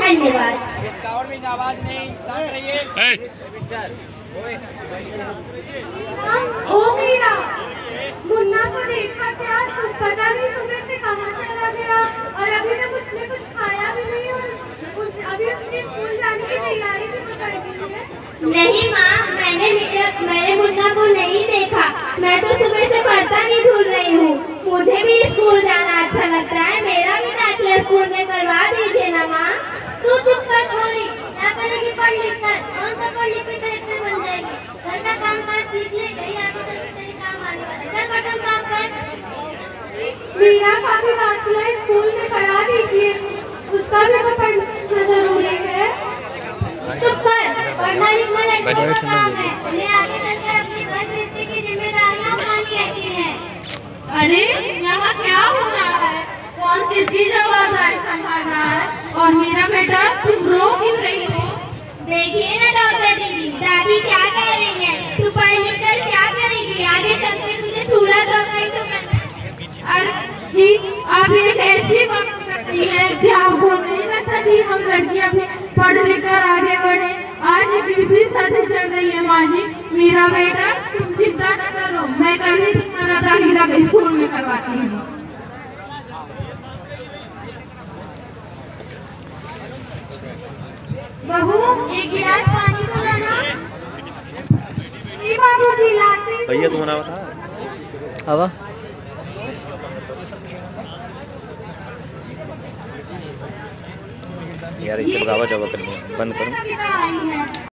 धन्यवाद। इसका और भी आवाज नहीं, शांत रहिए। ओ मीरा, मुन्ना को देखा क्या? कुछ पता नहीं सुबह से कहाँ चला गया और अभी तक उसने कुछ खाया भी नहीं और अभी उसने स्कूल जाने की तैयारी भी तो कर दी है। नहीं माँ, मैंने मुन्ना को नहीं देखा। मैं तो सुबह से बर्तन ही धुल रही हूँ। मुझे भी स्कूल जाना अच्छा लगता है। मेरा भी दाखिला स्कूल में करवा दीजिए ना माँ। तू चुप कर छोरी, क्या करेगी पढ़ लिख कर? कौन सा पढ़ लिख के कलेक्टर बन जाएगी? घर का काम काज सीख ले, गई आगे चल के तेरे काम आने वाला। चल बटन साफ कर। मीरा का भी दाखिला स्कूल में करा दीजिए, उसका भी तो पढ़ना जरूरी है। चुप कर, पढ़ना लिखना लड़कियों का काम है, उन्हें आगे चलकर अपनी घर गृहस्थी की जिम्मेदारियां उठानी रहती हैं। अरे यहाँ क्या हो रहा है? कौन किसकी जवाबदारी संभाल रहा है? और मेरा बेटा, तुम रो क्यों रही हो? देखिए ना डॉक्टर दीदी, दादी क्या कह रही है। तू पढ़ लिख कर क्या करेगी? आगे चलकर तुझे चूल्हा चौका ही तो करना है। अरे जी, आप ये कैसी बात करती हैं? क्या आपको नहीं लगता कि हम लड़कियां भी पढ़ लिख कर आगे बढ़े? आज दूसरी शादी चल रही है माँ जी। मेरा बेटा, तुम चिंता न करो, मैं कल ही तुम्हारा दाखिला स्कूल में करवाती हूँ। बहू, एक गिलास पानी को लाना। बाबूजी लाते। भैया तुम ना बता अब यार, इसे बगावत जवा करनी बंद करो।